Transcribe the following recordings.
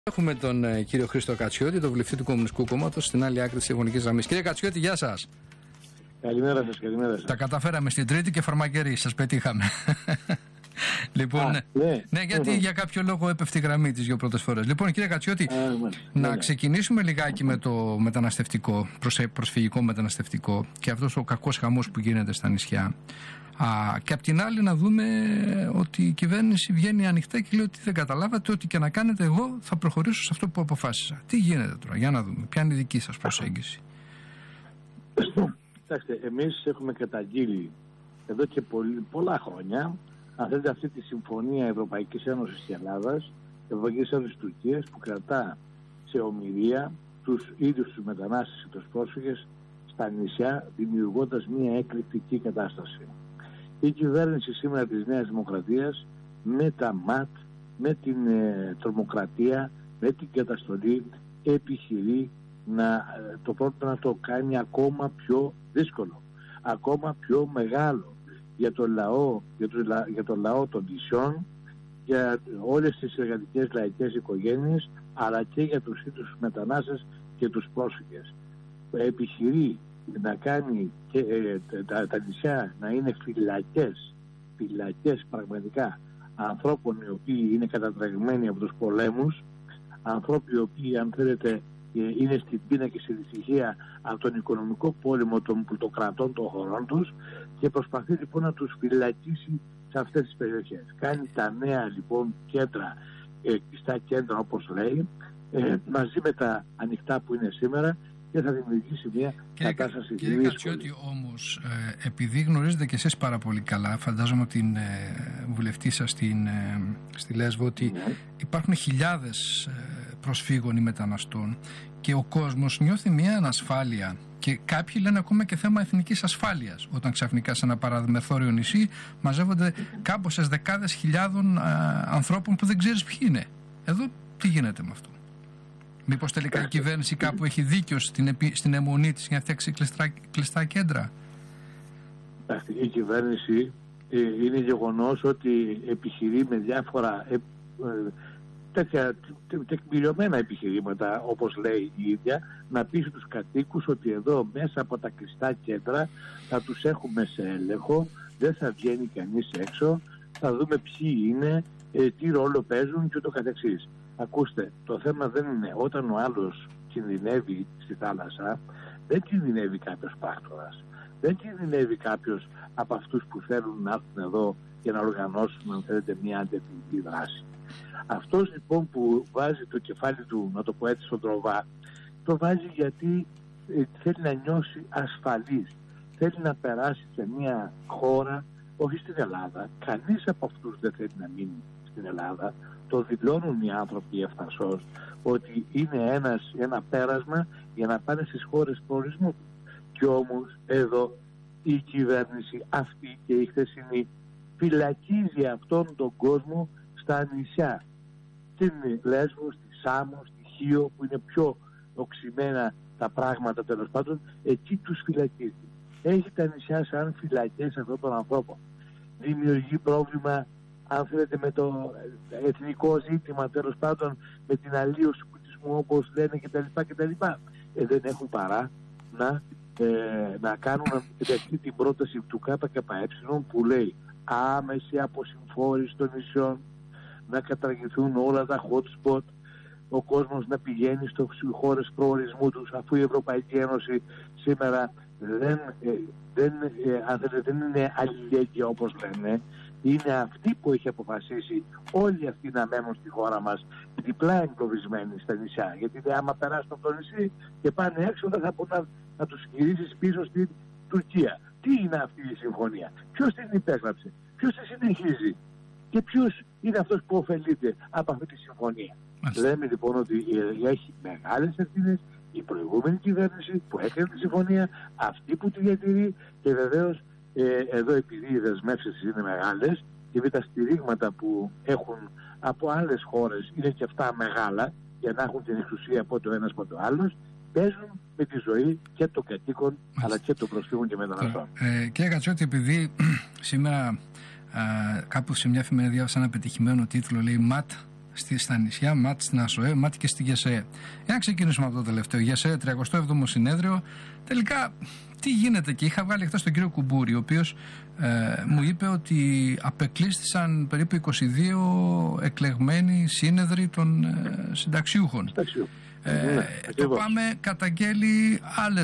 Έχουμε τον κύριο Χρήστο Κατσιώτη, τον βουλευτή του Κομμουνιστικού Κόμματος, στην άλλη άκρη της τηλεφωνικής γραμμής. Κύριε Κατσιώτη, γεια σας. Καλημέρα σας, καλημέρα σας. Τα καταφέραμε στην Τρίτη και φαρμακεροί, σας πετύχαμε. Λοιπόν, ναι, γιατί για κάποιο λόγο έπεφτε η γραμμή τις δύο πρώτες φορές. Λοιπόν, κύριε Κατσιώτη, να ξεκινήσουμε λιγάκι με το μεταναστευτικό, προσφυγικό μεταναστευτικό και αυτός ο κακός χαμός που γίνεται στα νησιά. Και απ' την άλλη να δούμε ότι η κυβέρνηση βγαίνει ανοιχτά και λέει ότι δεν καταλάβατε, ό,τι και να κάνετε εγώ θα προχωρήσω σε αυτό που αποφάσισα. Τι γίνεται τώρα, για να δούμε, ποια είναι η δική σας προσέγγιση? Κοιτάξτε, εμείς έχουμε καταγγείλει εδώ και πολλά χρόνια αυτή τη συμφωνία Ευρωπαϊκής Ένωσης και Ελλάδας, Ευρωπαϊκής Ένωσης Τουρκίας, που κρατά σε ομοιρία τους ίδιους τους μετανάστες και τους πρόσφυγες στα νησιά, δημιουργώντας μια εκρηκτική κατάσταση. Η κυβέρνηση σήμερα της Νέας Δημοκρατίας με τα ΜΑΤ, με την τρομοκρατία, με την καταστολή επιχειρεί το πρόβλημα να το κάνει ακόμα πιο δύσκολο, ακόμα πιο μεγάλο για το λαό των νησιών, για όλες τις εργατικές λαϊκές οικογένειες, αλλά και για τους ίδιους μετανάστες και τους πρόσφυγες. Επιχειρεί να κάνει και τα νησιά να είναι φυλακές πραγματικά ανθρώπων οι οποίοι είναι κατατρεγμένοι από τους πολέμους, ανθρώποι οι οποίοι, αν θέλετε, είναι στην πείνα και στη δυστυχία από τον οικονομικό πόλεμο των πλουτοκρατών των χωρών τους, και προσπαθεί λοιπόν να τους φυλακίσει σε αυτές τις περιοχές. Κάνει τα νέα λοιπόν κέντρα, κλειστά κέντρα όπως λέει, μαζί με τα ανοιχτά που είναι σήμερα, και θα δημιουργήσει μια κατάσταση. Κύριε Κατσιώτη, όμως, επειδή γνωρίζετε και εσείς πάρα πολύ καλά, φαντάζομαι την βουλευτή σας στη Λέσβο, ότι υπάρχουν χιλιάδες προσφύγων ή μεταναστών και ο κόσμος νιώθει μια ανασφάλεια, και κάποιοι λένε ακόμα και θέμα εθνικής ασφάλειας, όταν ξαφνικά σε ένα παραμεθόριο νησί μαζεύονται κάμποσες δεκάδες χιλιάδων ανθρώπων που δεν ξέρεις ποιοι είναι. Εδώ τι γίνεται με αυτό? Μήπως τελικά η κυβέρνηση κάπου έχει δίκιο στην αιμονή της για να φτιάξει κλειστά κέντρα? Η κυβέρνηση είναι γεγονός ότι επιχειρεί με διάφορα τέτοια τεκμηριωμένα επιχειρήματα, όπως λέει η ίδια, να πείσει τους κατοίκους ότι εδώ μέσα από τα κλειστά κέντρα θα τους έχουμε σε έλεγχο, δεν θα βγαίνει κανείς έξω, θα δούμε ποιοι είναι, τι ρόλο παίζουν και ούτω καθεξής. Ακούστε, το θέμα δεν είναι όταν ο άλλος κινδυνεύει στη θάλασσα, δεν κινδυνεύει κάποιος πράκτορας, δεν κινδυνεύει κάποιος από αυτούς που θέλουν να έρθουν εδώ και να οργανώσουν, αν θέλετε, μια αντιεθνική δράση. Αυτός λοιπόν που βάζει το κεφάλι του, να το πω έτσι, στον τροβά, το βάζει γιατί θέλει να νιώσει ασφαλής, θέλει να περάσει σε μια χώρα, όχι στην Ελλάδα. Κανείς από αυτούς δεν θέλει να μείνει στην Ελλάδα. Το δηλώνουν οι άνθρωποι ευθαρσώς ότι είναι ένα πέρασμα για να πάνε στις χώρες προορισμού. Κι όμως εδώ η κυβέρνηση αυτή και η χθεσινή φυλακίζει αυτόν τον κόσμο στα νησιά. Στην Λέσβο, στη Σάμο, στη Χίο, που είναι πιο οξυμένα τα πράγματα, τέλος πάντων, εκεί τους φυλακίζει. Έχει τα νησιά σαν φυλακές αυτών των ανθρώπων. Δημιουργεί πρόβλημα, αν θέλετε, με το εθνικό ζήτημα, τέλος πάντων, με την αλλίωση του πολιτισμού, όπως λένε κτλ. Δεν έχουν παρά να κάνουν αυτή την πρόταση του ΚΚΕ που λέει άμεση αποσυμφόρηση των νησιών, να καταργηθούν όλα τα hot spot, ο κόσμος να πηγαίνει στις χώρες προορισμού τους, αφού η Ευρωπαϊκή Ένωση σήμερα δεν είναι αλληλέγγυα όπως λένε. Είναι αυτή που έχει αποφασίσει όλοι αυτοί να μένουν στη χώρα μας διπλά εγκλωβισμένοι στα νησιά. Γιατί άμα περάσουν από το νησί και πάνε έξω, δεν θα μπορούν να τους γυρίσεις πίσω στην Τουρκία. Τι είναι αυτή η συμφωνία? Ποιος την υπέγραψε? Ποιος τη συνεχίζει? Και ποιος είναι αυτός που ωφελείται από αυτή τη συμφωνία? Λέμε λοιπόν ότι έχει μεγάλες ευθύνες η προηγούμενη κυβέρνηση που έκανε τη συμφωνία, αυτή που τη διατηρεί, και βεβαίως εδώ, επειδή οι δεσμεύσεις είναι μεγάλες και τα στηρίγματα που έχουν από άλλες χώρες είναι και αυτά μεγάλα, για να έχουν την εξουσία από το ένας από το άλλος, παίζουν με τη ζωή και των κατοίκων αλλά και των προσφύγων και μεταναστών. Κύριε Κατσιώτη, επειδή σήμερα κάπου σε μια εφημερίδα διάβασα ένα πετυχημένο τίτλο, λέει ΜΑΤ στα νησιά, ΜΑΤ στην ΑΣΟΕ, ΜΑΤ και στη ΓΕΣΕΕ. Για να ξεκινήσουμε από το τελευταίο. ΓΕΣΕΕ, 37ο συνέδριο. Τελικά, τι γίνεται? Και είχα βγάλει χθες τον κύριο Κουμπούρη, ο οποίος μου είπε ότι απεκλείστησαν περίπου 22 εκλεγμένοι σύνεδροι των συνταξιούχων. Το ΠΑΜΕ καταγγέλει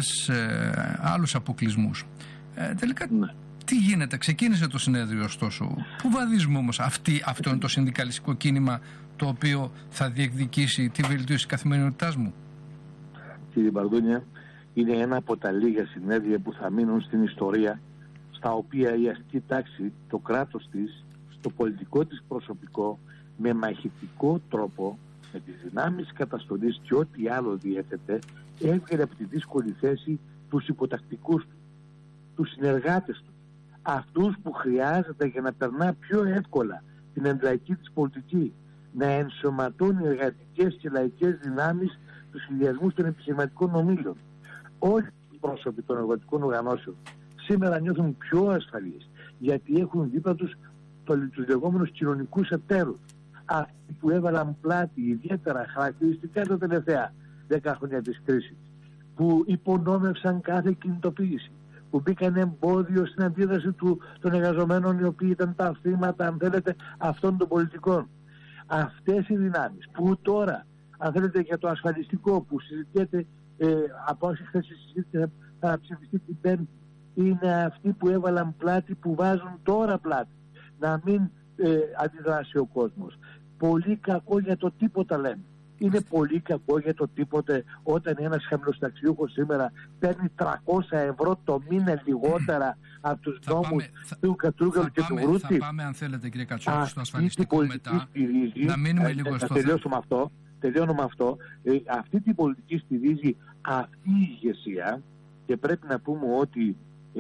άλλους αποκλεισμούς. Τελικά, τι γίνεται? Ξεκίνησε το συνέδριο, ωστόσο. Πού βαδίζουμε όμως? Αυτό είναι το συνδικαλιστικό κίνημα το οποίο θα διεκδικήσει τη βελτίωση της καθημερινότητάς μου? Κύριε Μπαρδούνια, είναι ένα από τα λίγα συνέδρια που θα μείνουν στην ιστορία, στα οποία η αστική τάξη, το κράτος της, στο πολιτικό της προσωπικό, με μαχητικό τρόπο, με τις δυνάμεις καταστολής και ό,τι άλλο διέθετε, έβγαινε από τη δύσκολη θέση τους υποτακτικούς του, τους συνεργάτες του, αυτούς που χρειάζεται για να περνά πιο εύκολα την εντλαϊκή της πολιτική, να ενσωματώνει εργατικές και λαϊκές δυνάμεις στους σχεδιασμούς των επιχειρηματικών ομίλων. Όλοι οι πρόσωποι των εργατικών οργανώσεων σήμερα νιώθουν πιο ασφαλείς, γιατί έχουν δίπλα τους τους λεγόμενους κοινωνικούς εταίρους, αυτοί που έβαλαν πλάτη ιδιαίτερα χαρακτηριστικά τα τελευταία 10 χρόνια της κρίσης, που υπονόμευσαν κάθε κινητοποίηση, που μπήκαν εμπόδιο στην αντίδραση των εργαζομένων, οι οποίοι ήταν τα θύματα, αν θέλετε, αυτών των πολιτικών. Αυτές οι δυνάμεις που τώρα, αν θέλετε, για το ασφαλιστικό που συζητιέται από όσοι χθες συζήτηση θα ψηφιστεί την Πέμπτη, είναι αυτοί που έβαλαν πλάτη, που βάζουν τώρα πλάτη να μην αντιδράσει ο κόσμος. Πολύ κακό για το τίποτα λέμε. Είναι πολύ κακό για το τίποτε όταν ένας χαμηλοσταξιούχος σήμερα παίρνει 300 ευρώ το μήνα λιγότερα από τους νόμους του Κατρούγκαλου και του Βρούτη. Θα πάμε, αν θέλετε, κύριε Κατσότη, στο ασφαλιστικό μετά. Να μείνουμε λίγο στο θέμα. Τελειώνω με αυτό. Αυτή την πολιτική στηρίζει αυτή η ηγεσία και πρέπει να πούμε ότι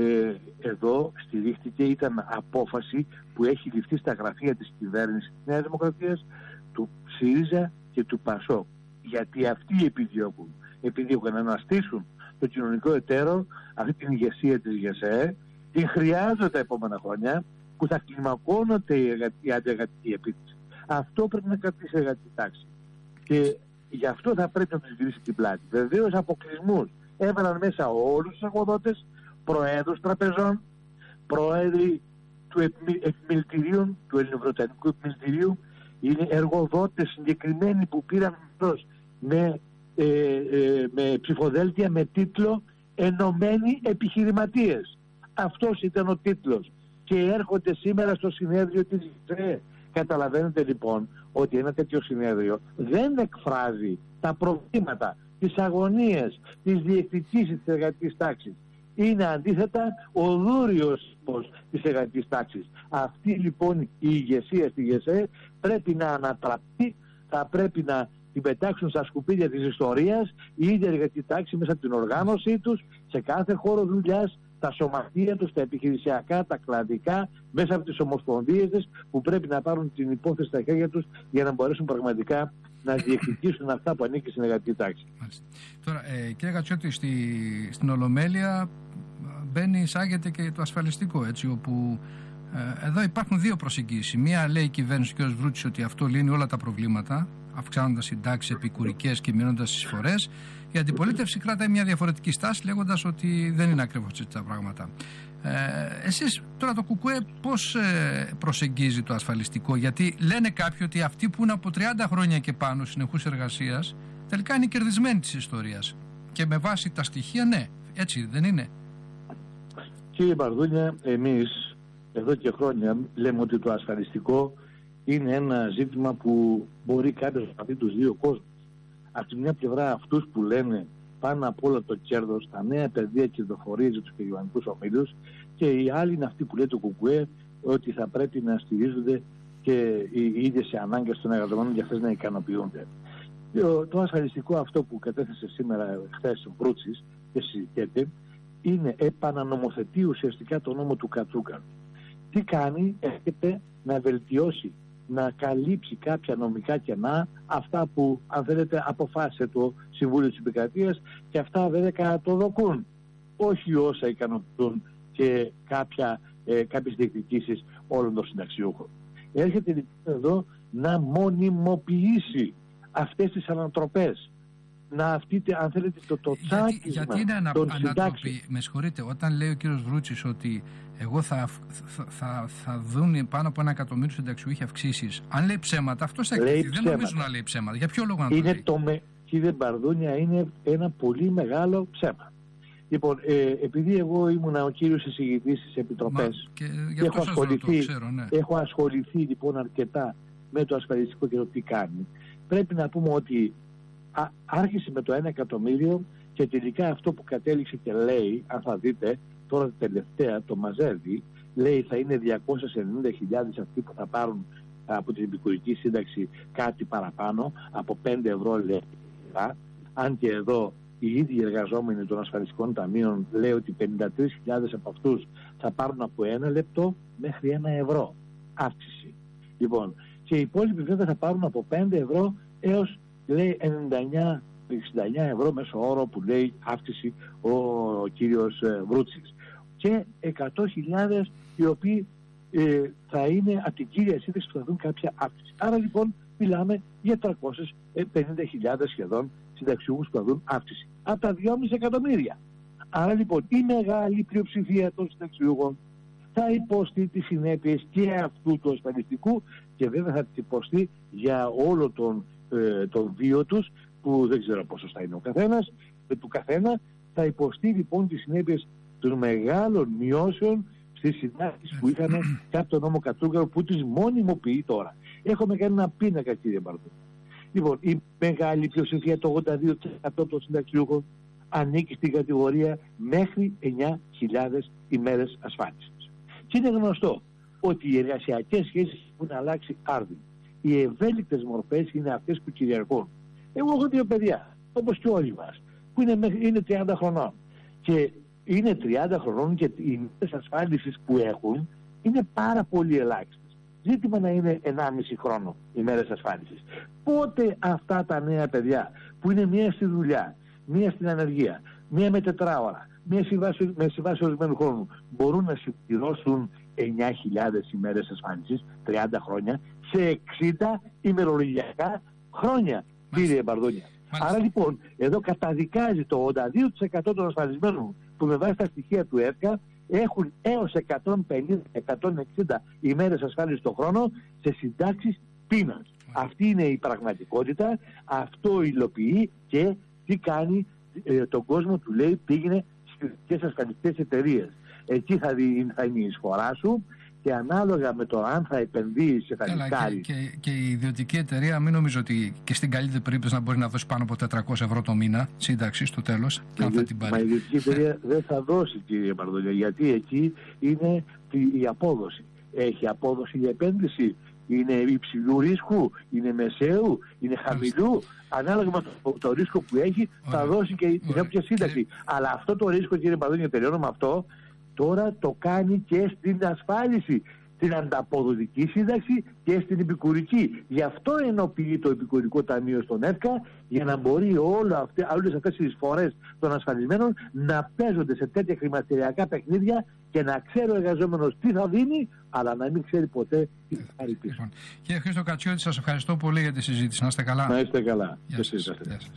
εδώ στηρίχτηκε, ήταν απόφαση που έχει ληφθεί στα γραφεία της κυβέρνησης της Νέας Δημοκρατίας, του ΣΥΡΙΖΑ και του ΠΑΣΟΚ. Γιατί αυτοί επιδιώκουν να αναστήσουν το κοινωνικό εταίρο, αυτή την ηγεσία της ΓΕΣΕΕ, την χρειάζονται τα επόμενα χρόνια, που θα κλιμακώνονται η αντιεργατική επίθεση. Αυτό πρέπει να κρατήσει η εργατική τάξη. Και γι' αυτό θα πρέπει να τους γυρίσει την πλάτη. Βεβαίως αποκλεισμούς έβαλαν μέσα όλους τους εργοδότες, προέδρους τραπεζών, πρόεδροι του επιμελητηρίων, του Ελληνοβρετανικού Επιμελητηρίου, είναι εργοδότες συγκεκριμένοι που πήραν με ψηφοδέλτια με τίτλο «Ενωμένοι επιχειρηματίες». Αυτός ήταν ο τίτλος και έρχονται σήμερα στο συνέδριο της ΓΕΣΕΕ. Καταλαβαίνετε λοιπόν ότι ένα τέτοιο συνέδριο δεν εκφράζει τα προβλήματα, τις αγωνίες, τις διεκδικήσεις της εργατικής τάξης. Είναι αντίθετα ο δούριος της εργατικής τάξης. Αυτή λοιπόν η ηγεσία στη ΓΕΣΕΕ πρέπει να ανατραπεί, θα πρέπει να την πετάξουν στα σκουπίδια της ιστορίας η ίδια εργατική τάξη μέσα από την οργάνωσή τους, σε κάθε χώρο δουλειάς, τα σωματεία τους, τα επιχειρησιακά, τα κλαδικά, μέσα από τις ομοσπονδίες τους, που πρέπει να πάρουν την υπόθεση στα χέρια τους για να μπορέσουν πραγματικά να διεκδικήσουν αυτά που ανήκει στην εργατική τάξη. Μάλιστα. Τώρα, κύριε Κατσιώτη, στην Ολομέλεια εισάγεται και το ασφαλιστικό, έτσι, όπου εδώ υπάρχουν δύο προσεγγίσεις. Μία λέει η κυβέρνηση, ο κ. Βρούτης, ότι αυτό λύνει όλα τα προβλήματα, αυξάνοντας συντάξεις επικουρικές και μειώνοντας τις εισφορές. Η αντιπολίτευση κρατάει μια διαφορετική στάση, λέγοντας ότι δεν είναι ακριβώς έτσι τα πράγματα. Εσείς τώρα το ΚΚΕ πώς προσεγγίζει το ασφαλιστικό? Γιατί λένε κάποιοι ότι αυτοί που είναι από 30 χρόνια και πάνω συνεχούς εργασίας τελικά είναι κερδισμένοι της ιστορίας. Και με βάση τα στοιχεία, ναι, έτσι δεν είναι? Κύριε Μπαρδούνια, εμείς εδώ και χρόνια λέμε ότι το ασφαλιστικό είναι ένα ζήτημα που μπορεί κάποιος να δει τους δύο κόσμους. Από τη μια πλευρά αυτούς που λένε πάνω απ' όλα το κέρδος, τα νέα παιδεία κερδοφορίες για τους περιβαλλοντικούς ομίλους, και οι άλλοι είναι αυτοί που λέει το ΚΚΕ ότι θα πρέπει να στηρίζονται και οι ίδιες οι ανάγκες των εργαζομένων για αυτές να ικανοποιούνται. Το ασφαλιστικό αυτό που κατέθεσε σήμερα χθες ο Βρούτσης και συζητιέται είναι επανανομοθετεί ουσιαστικά το νόμο του Κατρούγκαλου. Τι κάνει? Έρχεται να βελτιώσει, να καλύψει κάποια νομικά κενά, αυτά που, αν θέλετε, αποφάσισε το Συμβούλιο της Επικρατείας, και αυτά βέβαια κατοδοκούν, όχι όσα ικανοποιούν και κάποιες διεκδικήσεις όλων των συνταξιούχων. Έρχεται εδώ να μονιμοποιήσει αυτές τις ανατροπές. Να αν θέλετε το τσάκισμα. Γιατί είναι ανατροπή, με συγχωρείτε, όταν λέει ο κύριος Βρούτσης ότι εγώ θα δουν πάνω από 1 εκατομμύριο συνταξιούχοι αυξήσεις, αν λέει ψέματα, αυτός θα εκριθεί. Δεν νομίζω να λέει ψέματα. Για ποιο λόγο να το λέει? Κύριε Μπαρδούνια, είναι ένα πολύ μεγάλο ψέμα. Λοιπόν, επειδή εγώ ήμουνα ο κύριος εισηγητής στις επιτροπές και έχω ασχοληθεί λοιπόν αρκετά με το ασφαλιστικό και το τι κάνει, πρέπει να πούμε ότι άρχισε με το 1 εκατομμύριο και τελικά αυτό που κατέληξε και λέει, αν θα δείτε, τώρα τελευταία το μαζεύει, λέει θα είναι 290.000 αυτοί που θα πάρουν από την επικουρική σύνταξη κάτι παραπάνω, από 5 ευρώ λέει. Αν και εδώ οι ίδιοι εργαζόμενοι των ασφαλιστικών ταμείων λέει ότι 53.000 από αυτούς θα πάρουν από 1 λεπτό μέχρι 1 ευρώ αύξηση. Λοιπόν, και οι υπόλοιποι βέβαια θα πάρουν από 5 ευρώ έως λέει 69 ευρώ μέσω όρο που λέει αύξηση ο κύριος Βρούτσης. Και 100.000 οι οποίοι θα είναι από την κύρια σύνδεξη που θα δουν κάποια αύξηση. Άρα λοιπόν μιλάμε για 350.000 σχεδόν συνταξιούχους που θα δουν αύξηση. Από τα 2,5 εκατομμύρια. Άρα λοιπόν η μεγάλη πλειοψηφία των συνταξιούχων θα υποστεί τις συνέπειες και αυτού του ασφαλιστικού και βέβαια θα τις υποστεί για όλο τον βίο τους, που δεν ξέρω πόσο θα είναι ο καθένας, του καθένα θα υποστεί λοιπόν τις συνέπειες των μεγάλων μειώσεων στις συντάξεις που είχαν κάτω τον νόμο Κατρούγκαλο, που τις μονιμοποιεί τώρα. Έχουμε κάνει ένα πίνακα, κύριε Μπαρδούνια. Λοιπόν, η μεγάλη πλειοψηφία, το 82% των συνταξιούχων, ανήκει στην κατηγορία μέχρι 9.000 ημέρες ασφάλισης. Και είναι γνωστό ότι οι εργασιακές σχέσεις έχουν αλλάξει άρδιν. Οι ευέλικτες μορφές είναι αυτές που κυριαρχούν. Εγώ έχω 2 παιδιά, όπως και όλοι μας, που είναι 30 χρονών. Και είναι 30 χρονών και οι ημέρες ασφάλισης που έχουν είναι πάρα πολύ ελάχιστες. Ζήτημα να είναι 1,5 χρόνο ημέρες ασφάλισης. Πότε αυτά τα νέα παιδιά που είναι μία στη δουλειά, μία στην ανεργία, μία με 4 ώρα, μία με συμβάση ορισμένου χρόνου, μπορούν να συμπληρώσουν 9.000 ημέρες ασφάλισης, 30 χρόνια, σε 60 ημερολογιακά χρόνια, κύριε Μπαρδούνια. Άρα λοιπόν, εδώ καταδικάζει το 82% των ασφαλισμένων που με βάση τα στοιχεία του ΕΦΚΑ έχουν έως 150-160 ημέρες ασφάλισης το χρόνο σε συντάξεις πείνας. Αυτή είναι η πραγματικότητα, αυτό υλοποιεί και τι κάνει, τον κόσμο του λέει πήγαινε στις ασφαλιστικές εταιρείες. Εκεί θα είναι η εισφορά σου και ανάλογα με το αν θα επενδύεις και θα ρισκάρεις. Και η ιδιωτική εταιρεία, μην νομίζω ότι και στην καλύτερη περίπτωση να μπορεί να δώσει πάνω από 400 ευρώ το μήνα σύνταξη στο τέλος. Μα η ιδιωτική εταιρεία δεν θα δώσει, κύριε Μπαρδούνια, γιατί εκεί είναι η απόδοση. Έχει απόδοση η επένδυση, είναι υψηλού ρίσκου, είναι μεσαίου, είναι χαμηλού. Ανάλογα με το ρίσκο που έχει θα δώσει και την όποια σύνταξη. Αλλά αυτό το ρίσκο, κύριε Μπαρδούνια, τελειώνω με αυτό, τώρα το κάνει και στην ασφάλιση, την ανταποδοτική σύνταξη και στην επικουρική. Γι' αυτό ενοποιεί το επικουρικό ταμείο στον ΕΦΚΑ, για να μπορεί όλες αυτές οι εισφορές των ασφαλισμένων να παίζονται σε τέτοια χρηματιστηριακά παιχνίδια και να ξέρει ο εργαζόμενος τι θα δίνει, αλλά να μην ξέρει ποτέ τι θα πάρει πίσω. Κύριε Χρήστο Κατσιώτη, σας ευχαριστώ πολύ για τη συζήτηση. Να είστε καλά. Να είστε καλά. Γεια σας.